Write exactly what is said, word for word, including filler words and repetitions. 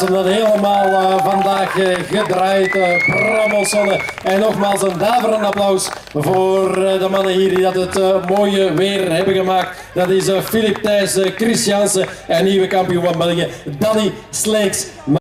hem dat helemaal uh, vandaag uh, gedraaid, uh, Bramelsonne. En nogmaals een daverend applaus voor uh, de mannen hier die dat het uh, mooie weer hebben gemaakt. Dat is uh, Filip Thijs, uh, Chris Jansen en nieuwe kampioen van België, Danny Sleeks.